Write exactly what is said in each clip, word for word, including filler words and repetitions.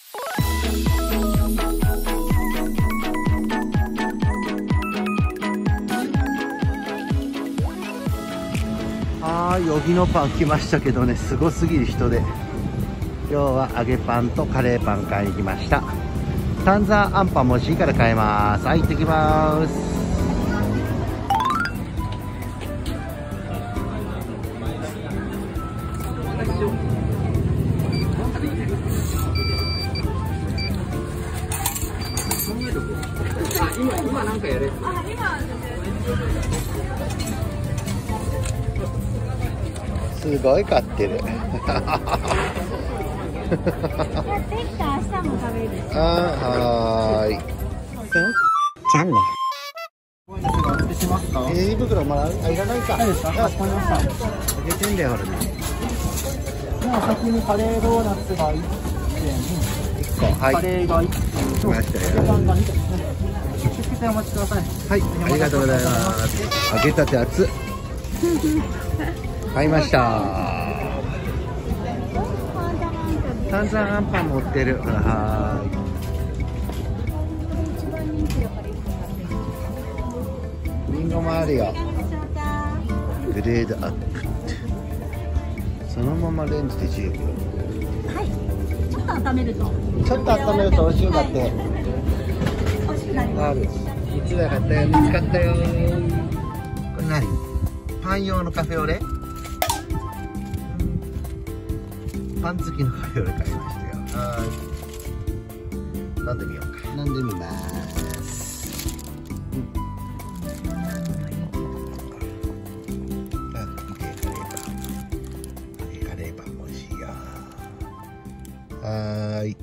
はい、ヨギのパン来ましたけどね、すごすぎる人で。今日は揚げパンとカレーパン買いに来ました。丹沢あんパンも欲しいから買います。はい、行ってきます。 今今なんかやれ。 すごい買ってる。あ、はーい。チャンネル。えー、胃袋まだ、あ、いらないか。 いいですか。かしこまりました。 開けてんだよ、ほらね。 では先にカレードーナツがいってん、 はい。 カレーがいってんと、 来ましたよ。 パンがにてんですね。受付お待ちください。 はい、ありがとうございます。揚げたて熱っ。買いました。炭酸あんパン持ってる。はーい。リンゴもあるよ。グレードアップって。そのままレンジでじゅうびょう。 はい。ちょっと温めると。 ちょっと温めると美味しいんだって。 美味しくなります。 ある。いつだかったよ。見つかったよ。これ何？パン用のカフェオレ？パン付きのカフェオレ買いましたよ。はい。飲んでみようか。飲んでみます。うん。あ、見てカレーパン。カレーパンも美味しいよ。はーい。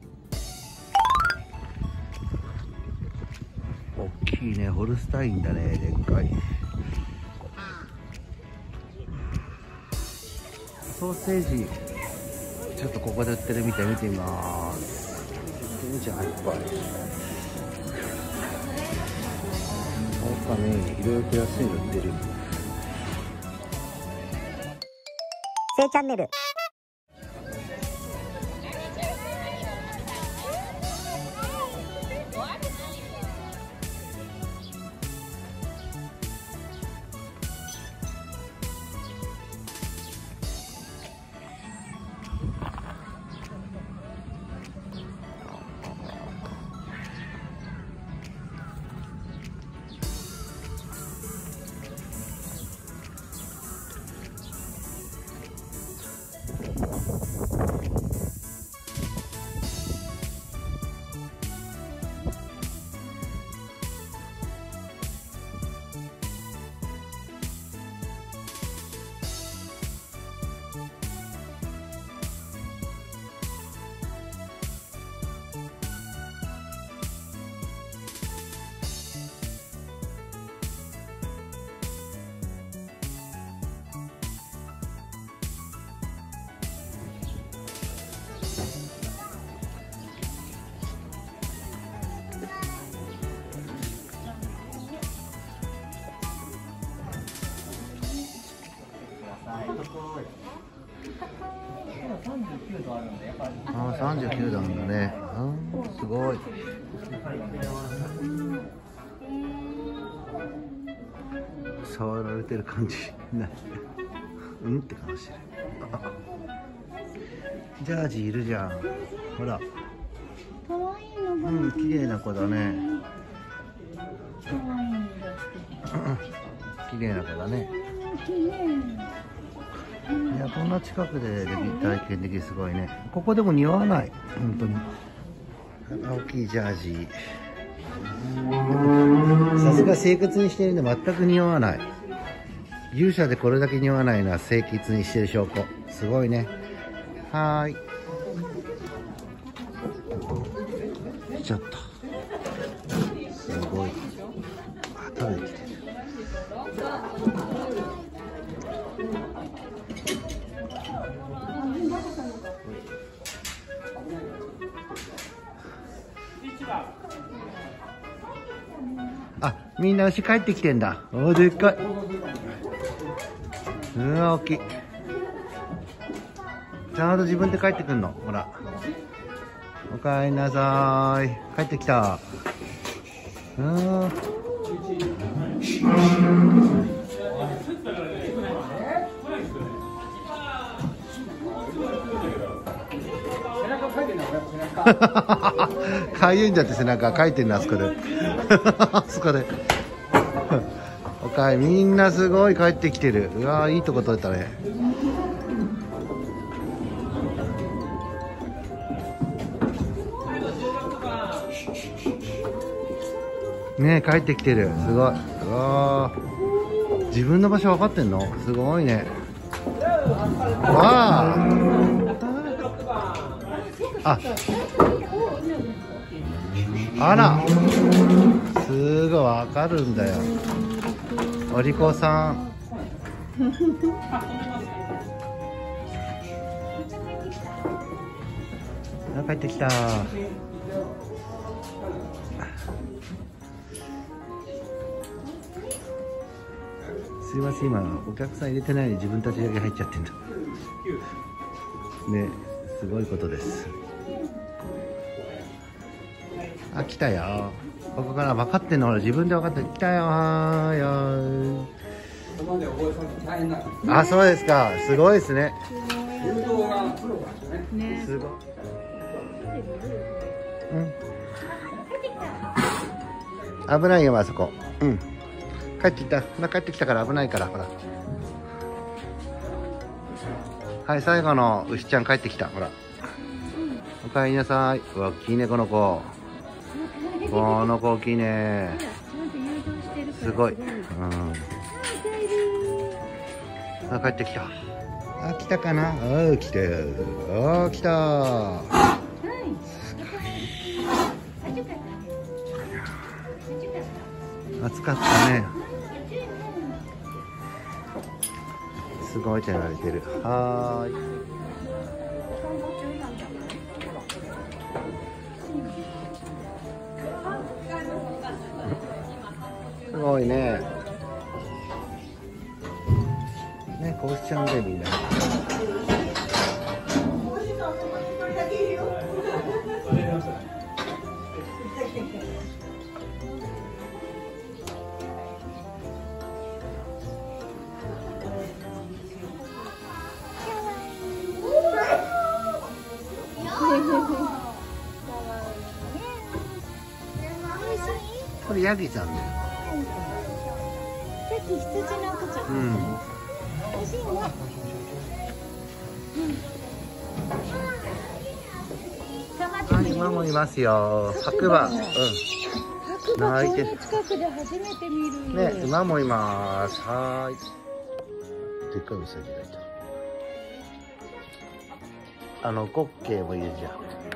大きいね、ホルスタインだね、でっかい。ソーセージ。ちょっとここで売ってるみたい見てみます。売ってるじゃん、いっぱい。なんかね、いろいろと安いの売ってる。 せいチャンネル。 ああ、さんじゅうきゅうどなんだね。うん、すごい。触られてる感じない。うんって感じしてる。ジャージいるじゃん。ほら。 可愛いの。 うん、綺麗な子だね。 可愛いのが綺麗な子だね。 綺麗。 いや、こんな近くででき体験できるすごいね。ここでも似合わない。本当に。大きいジャージ。さすが清潔にしてるんで全く似合わない。牛舎でこれだけ似合わないのは清潔にしてる証拠。すごいね。はーい。来ちゃった。すごい。あ、食べてきてる。あ、みんな牛帰ってきてんだ。おー、でっかい。うわ、大きい。ちゃんと自分で帰ってくんの。ほら。 おかえりなさい。帰ってきた。うん。かゆいんだって背中かいてんな、あそこで。あそこで。おかえり、みんなすごい帰ってきてる。うわー、いいとこ取れたね。ねえ、帰ってきてる。すごい。うわー、自分の場所分かってんの？すごいね。わあ。あ。あら。すごい分かるんだよ。お利口さん。あ、帰ってきた。すいません、今お客さん入れてないのに自分たちだけ入っちゃってんだね。すごいことです。あ、来たよ。ここから分かってんの？ほら、自分で分かって来たよ。はーいよー。あ、そうですか。すごいですね。すごい。うん。危ないよ、あそこ。うん。帰ってきた。帰ってきたから危ないから、ほら。はい、最後の牛ちゃん帰ってきた。ほら。おかえりなさい。うわ、大きいね、この子。この子大きいね。すごい。うん。あ、帰ってきた。あ、来たかな。あ、来た。あ、来た。暑かったね。すごい手慣れてる。はーい。すごいね。ね、こうしちゃうんでみんな。これヤギちゃんだよ。 さっき羊の赤ちゃん。 うん。 美味しいね。 はい、馬もいますよ。白馬。うん。 白馬こんな近くで初めて見る。 ね、馬もいます。はーい。でっかいウサギがいた。あの、ゴッケーもいるじゃん。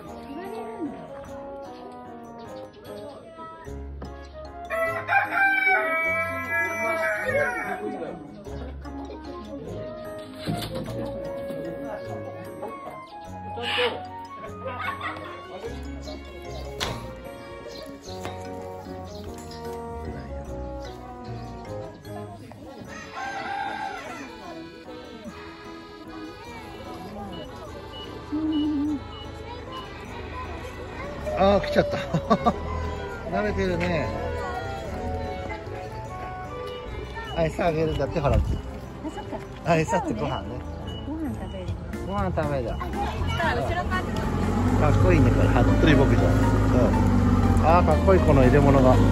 ああ、来ちゃった。慣れてるね。あ、餌あげるんだって、ほら。 あ、そっか。 あ、餌ってご飯ね。 ご飯食べる。 ご飯食べる。 後ろからかっこいいね、これ。服部牧場。うん。ああ、かっこいい、この入れ物が。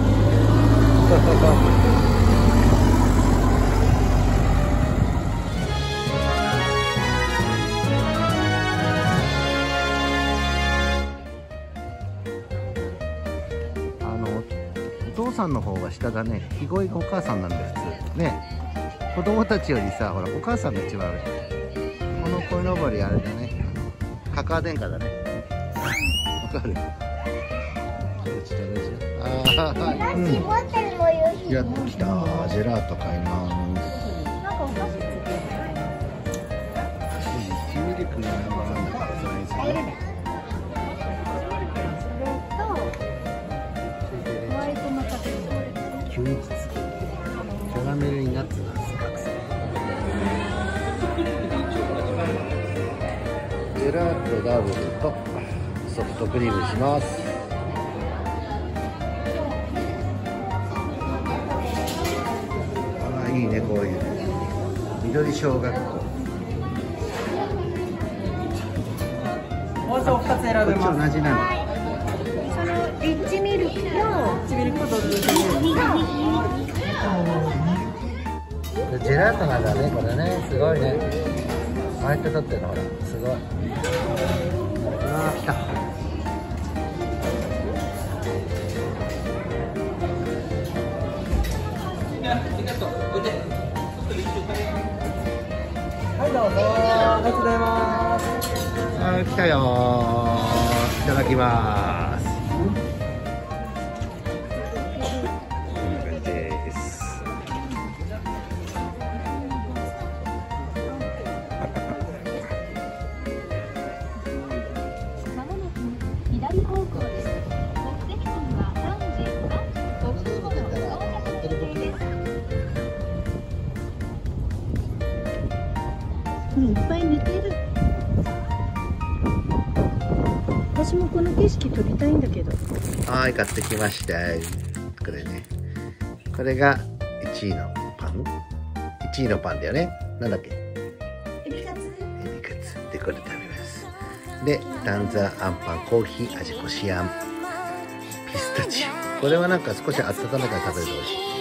あの、お父さんの方が下だね。ひごいお母さんなんだよ、普通。ね。子供たちよりさ、ほら、お母さんが一番上。この鯉のぼりあれだね。あの、カカア殿下だね。わかる。ああ、はい。うん。やってきた。ジェラート買います。 なんかお菓子ついてる。 キュウリクがわかんないからサイズね。 ホワイトのカフェ。 キュウリ付き。キャラメルにナッツがアクセント。ジェラートダブルとソソフトクリームします。ああいいね、こういう緑小学校。 お味をふたつ選べこっちます。 同じなの。 そのリッチミルクとチミルクとドルチミルク。 ジェラートなんだね、これね。すごいね。ああやって撮ってるの、ほら、すごい。ああ、来た。 はいどうぞ。ありがとうございます。 あー来たよー。いただきます。こんな感じです。 まもなく左方向です。目的地にはさんじごふんごの到着予定です。 うん、いっぱい寝てる。私もこの景色撮りたいんだけど。 はい、買ってきました。これね。これがいちいのパン ?いち 位のパンだよね。なんだっけ、 エビカツ。 エビカツでこれ食べます。で、丹沢あんパン、コーヒー味こしあん、ピスタチオ。これはなんか少し温めたら食べると美味しい。